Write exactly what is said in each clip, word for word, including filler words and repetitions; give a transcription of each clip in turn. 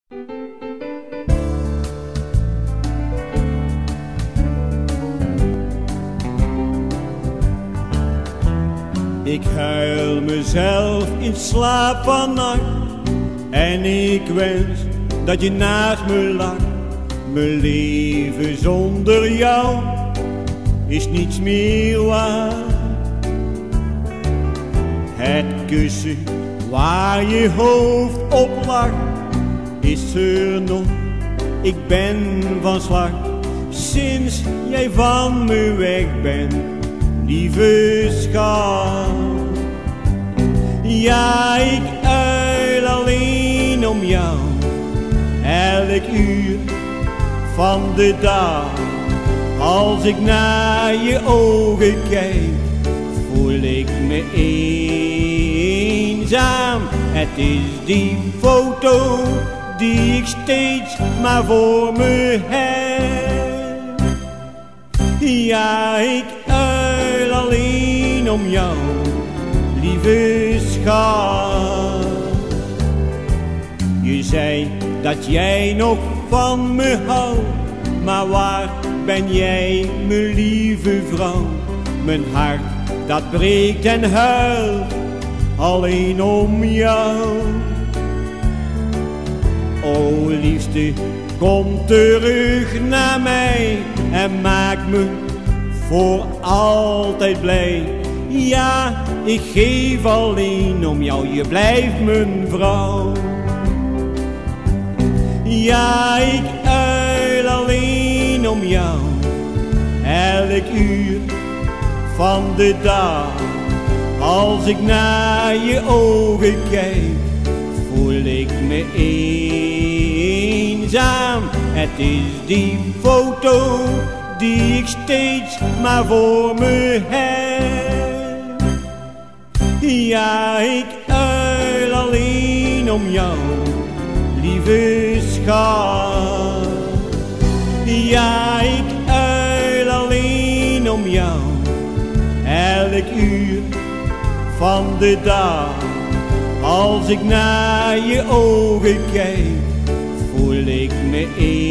Ik huil mezelf in slaap vannacht en ik wens dat je naast me lag. Mijn leven zonder jou is niets meer waard. Het kussen waar je hoofd op lag is er nog, ik ben van slag. Sinds jij van me weg bent, lieve schat. Ja, ik huil alleen om jou, elk uur van de dag. Als ik naar je ogen kijk, voel ik me eenzaam. Het is die foto die ik steeds maar voor me heb. Ja, ik huil alleen om jou, lieve schat. Je zei dat jij nog van me houdt, maar waar ben jij, mijn lieve vrouw? Mijn hart dat breekt en huilt alleen om jou. O liefste, kom terug naar mij en maak me voor altijd blij. Ja, ik geef alleen om jou, je blijft mijn vrouw. Ja, ik huil alleen om jou, elk uur van de dag. Als ik naar je ogen kijk, voel ik me eenzaam. Het is die foto die ik steeds maar voor me heb. Ja, ik huil alleen om jou, lieve schat. Ja, ik huil alleen om jou, elk uur van de dag. Als ik naar je ogen kijk, voel ik me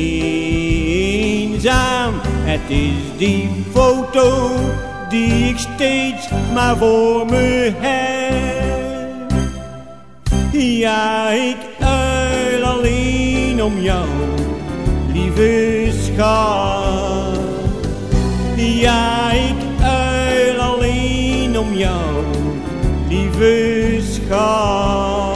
eenzaam. Het is die foto die ik steeds maar voor me heb. Ja, ik huil alleen om jou, lieve schat. Ja, ik huil alleen om jou, lieve schat.